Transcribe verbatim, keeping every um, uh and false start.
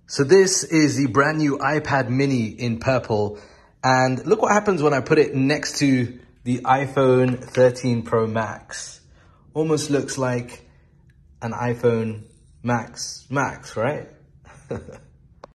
So this is the brand new iPad mini in purple. And look what happens when I put it next to the iPhone thirteen Pro Max. Almost looks like an iPhone Max Max, right?